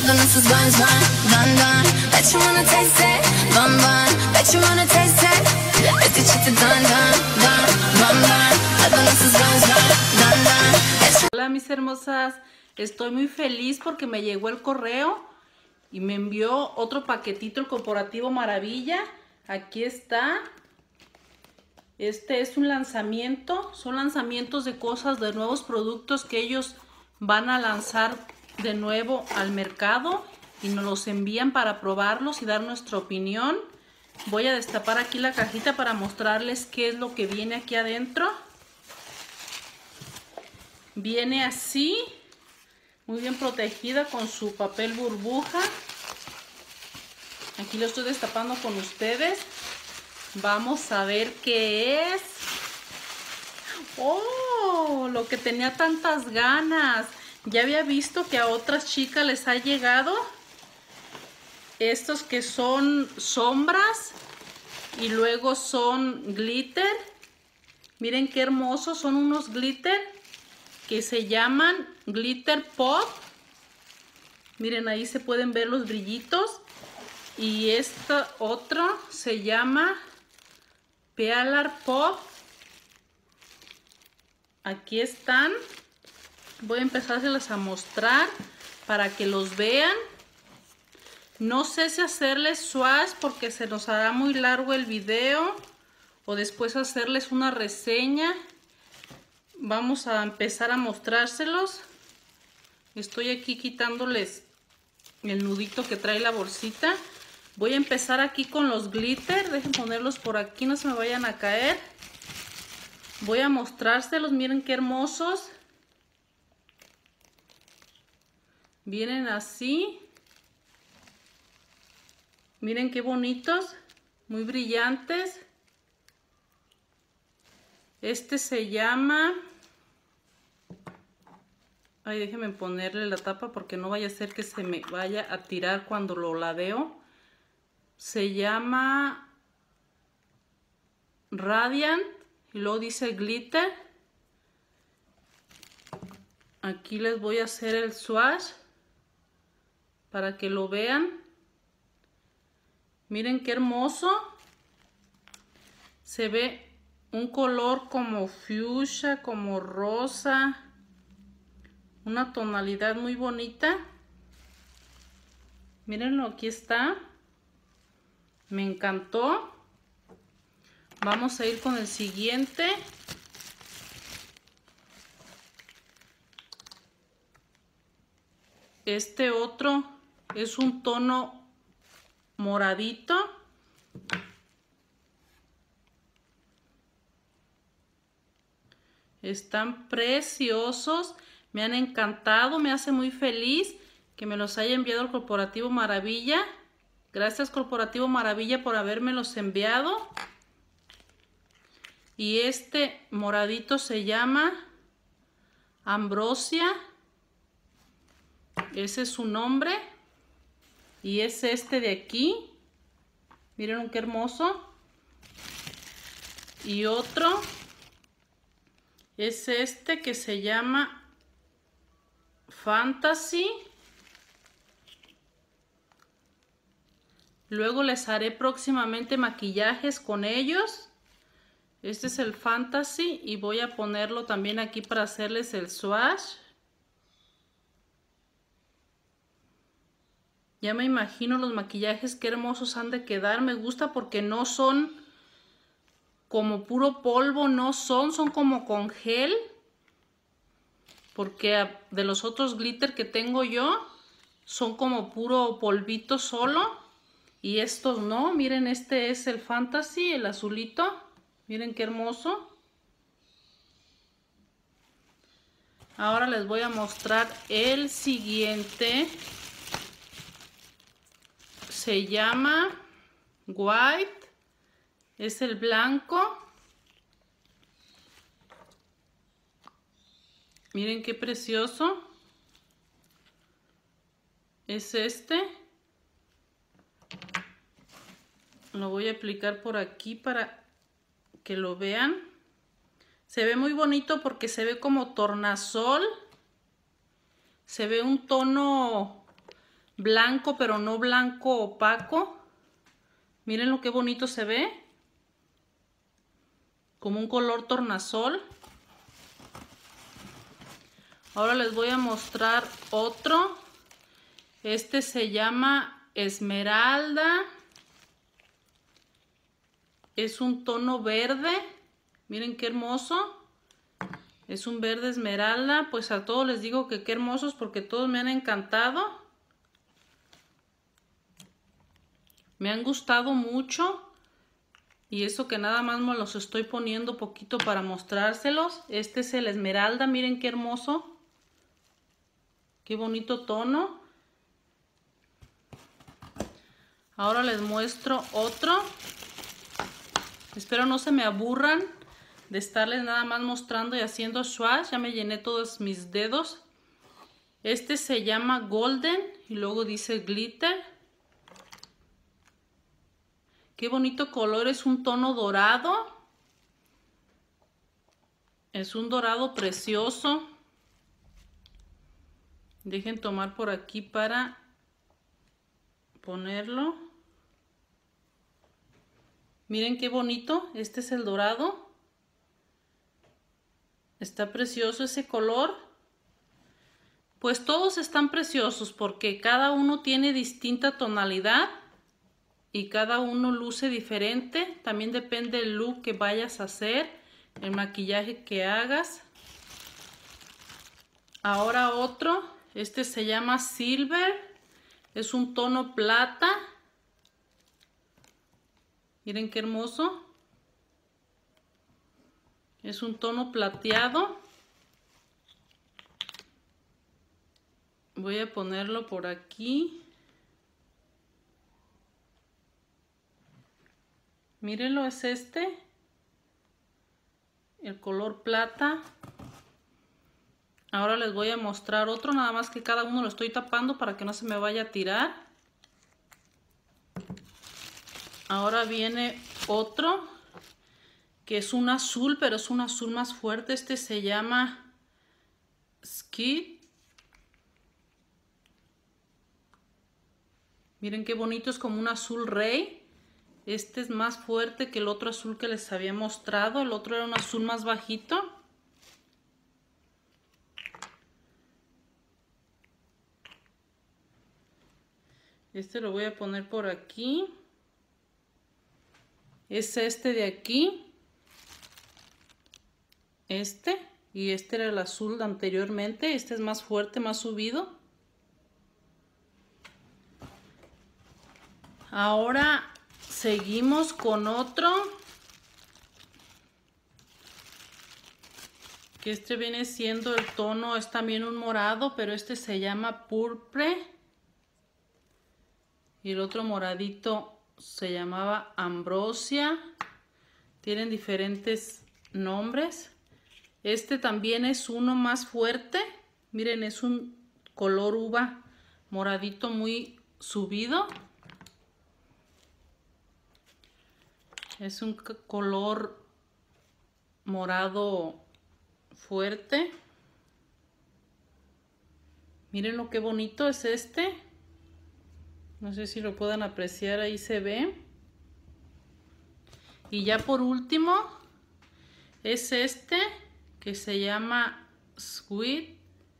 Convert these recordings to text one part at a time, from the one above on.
Loving this is bun, bun, bun, bun. Bet you wanna taste it, bun, bun. Bet you wanna taste it. It's the chita dun, dun, dun, bun, bun. Loving this is bun, bun, bun, bun. Hola mis hermosas, estoy muy feliz porque me llegó el correo y me envió otro paquetito el Corporativo Maravilla. Aquí está. Este es un lanzamiento, son lanzamientos de cosas, de nuevos productos que ellos van a lanzar de nuevo al mercado y nos los envían para probarlos y dar nuestra opinión. Voy a destapar aquí la cajita para mostrarles qué es lo que viene aquí adentro. Viene así, muy bien protegida con su papel burbuja. Aquí lo estoy destapando con ustedes. Vamos a ver qué es. ¡Oh! Lo que tenía tantas ganas. Ya había visto que a otras chicas les ha llegado estos que son sombras y luego son glitter. Miren qué hermosos, son unos glitter que se llaman Glitter Pop. Miren, ahí se pueden ver los brillitos. Y esta otra se llama Pealar Pop. Aquí están. Voy a empezárselas a mostrar para que los vean. No sé si hacerles swatch porque se nos hará muy largo el video o después hacerles una reseña. Vamos a empezar a mostrárselos. Estoy aquí quitándoles el nudito que trae la bolsita. Voy a empezar aquí con los glitter. Dejen ponerlos por aquí, no se me vayan a caer. Voy a mostrárselos, miren qué hermosos. Vienen así. Miren qué bonitos, muy brillantes. Este se llama... Ay, déjenme ponerle la tapa porque no vaya a ser que se me vaya a tirar cuando lo ladeo. Se llama Radiant y luego dice Glitter. Aquí les voy a hacer el swatch para que lo vean. Miren qué hermoso. Se ve un color como fuchsia, como rosa. Una tonalidad muy bonita. Mírenlo, aquí está. Me encantó. Vamos a ir con el siguiente. Este otro es un tono moradito. Están preciosos. Me han encantado. Me hace muy feliz que me los haya enviado el Corporativo Maravilla. Gracias Corporativo Maravilla por habérmelos enviado. Y este moradito se llama Ambrosia. Ese es su nombre. Y es este de aquí. Miren qué hermoso. Y otro es este que se llama Fantasy. Luego les haré próximamente maquillajes con ellos. Este es el Fantasy y voy a ponerlo también aquí para hacerles el swatch. Ya me imagino los maquillajes, qué hermosos han de quedar. Me gusta porque no son como puro polvo, son como con gel. Porque de los otros glitter que tengo yo, son como puro polvito solo. Y estos no, miren, este es el Fantasy, el azulito. Miren qué hermoso. Ahora les voy a mostrar el siguiente. Se llama White. Es el blanco. Miren qué precioso. Es este. Lo voy a aplicar por aquí para que lo vean. Se ve muy bonito porque se ve como tornasol. Se ve un tono blanco, pero no blanco opaco. Miren lo que bonito se ve. Como un color tornasol. Ahora les voy a mostrar otro. Este se llama Esmeralda. Es un tono verde. Miren qué hermoso. Es un verde esmeralda. Pues a todos les digo que qué hermosos porque todos me han encantado. Me han gustado mucho. Y eso que nada más me los estoy poniendo poquito para mostrárselos. Este es el esmeralda. Miren qué hermoso. Qué bonito tono. Ahora les muestro otro. Espero no se me aburran de estarles nada más mostrando y haciendo swatch. Ya me llené todos mis dedos. Este se llama Golden y luego dice Glitter. Qué bonito color, es un tono dorado. Es un dorado precioso. Dejen tomar por aquí para ponerlo. Miren qué bonito, este es el dorado. Está precioso ese color. Pues todos están preciosos porque cada uno tiene distinta tonalidad y cada uno luce diferente. También depende del look que vayas a hacer, el maquillaje que hagas. Ahora otro, este se llama Silver. Es un tono plata. Miren qué hermoso. Es un tono plateado. Voy a ponerlo por aquí. Mírenlo, es este. El color plata. Ahora les voy a mostrar otro, nada más que cada uno lo estoy tapando para que no se me vaya a tirar. Ahora viene otro, que es un azul, pero es un azul más fuerte. Este se llama Skid. Miren qué bonito, es como un azul rey. Este es más fuerte que el otro azul que les había mostrado. El otro era un azul más bajito. Este lo voy a poner por aquí. Es este de aquí. Este. Y este era el azul de anteriormente. Este es más fuerte, más subido. Ahora seguimos con otro. Que este viene siendo el tono, es también un morado, pero este se llama Purple. Y el otro moradito se llamaba Ambrosia. Tienen diferentes nombres. Este también es uno más fuerte. Miren, es un color uva moradito muy subido. Es un color morado fuerte. Miren lo que bonito es este. No sé si lo puedan apreciar, ahí se ve. Y ya por último es este que se llama Sweet.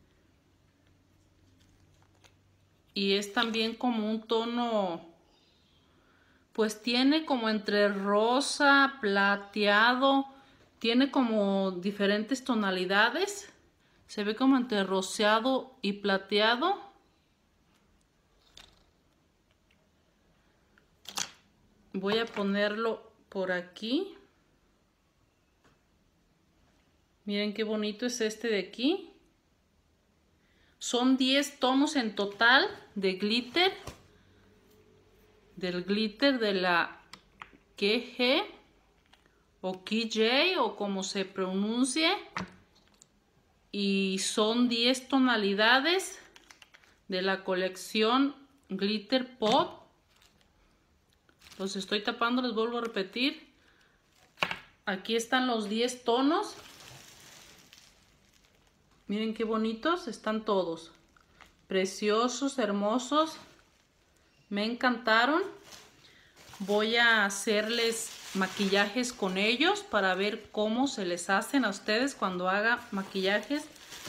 Y es también como un tono, pues tiene como entre rosa, plateado. Tiene como diferentes tonalidades. Se ve como entre rosado y plateado. Voy a ponerlo por aquí. Miren qué bonito es este de aquí. Son 10 tonos en total de glitter. Del glitter de la KG o KJ o como se pronuncie. Y son 10 tonalidades de la colección Glitter Pop. Los estoy tapando, les vuelvo a repetir. Aquí están los 10 tonos. Miren qué bonitos están todos. preciosos, hermosos. Me encantaron. Voy a hacerles maquillajes con ellos para ver cómo se les hacen a ustedes cuando haga maquillajes.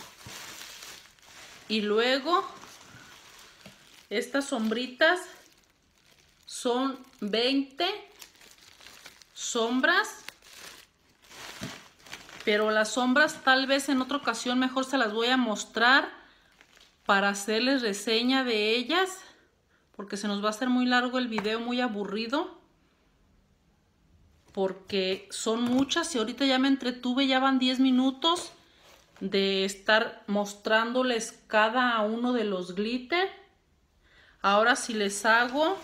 Y luego estas sombritas son 20 sombras, pero las sombras tal vez en otra ocasión mejor se las voy a mostrar para hacerles reseña de ellas, porque se nos va a hacer muy largo el video, muy aburrido, porque son muchas y ahorita ya me entretuve, ya van 10 minutos de estar mostrándoles cada uno de los glitter. Ahora si les hago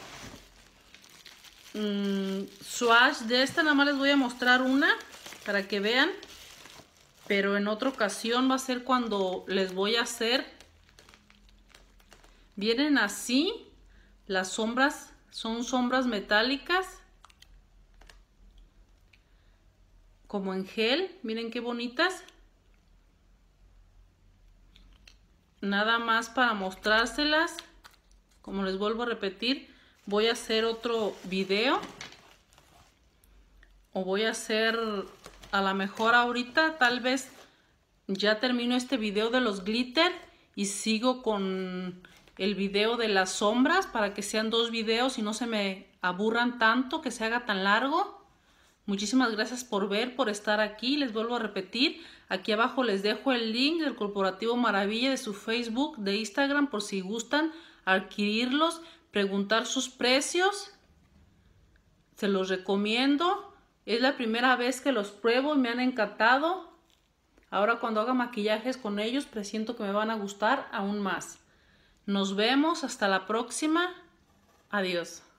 swatch de esta, nada más les voy a mostrar una para que vean, pero en otra ocasión va a ser cuando les voy a hacer. Vienen así, las sombras son sombras metálicas, como en gel, miren qué bonitas. Nada más para mostrárselas, como les vuelvo a repetir, voy a hacer otro video, o voy a hacer a lo mejor ahorita, tal vez ya termino este video de los glitter y sigo con el video de las sombras para que sean 2 videos y no se me aburran tanto, que se haga tan largo. Muchísimas gracias por ver, por estar aquí. Les vuelvo a repetir, aquí abajo les dejo el link del Corporativo Maravilla, de su Facebook, de Instagram, por si gustan adquirirlos, preguntar sus precios. Se los recomiendo. Es la primera vez que los pruebo y me han encantado. Ahora cuando haga maquillajes con ellos, presiento que me van a gustar aún más. Nos vemos, hasta la próxima. Adiós.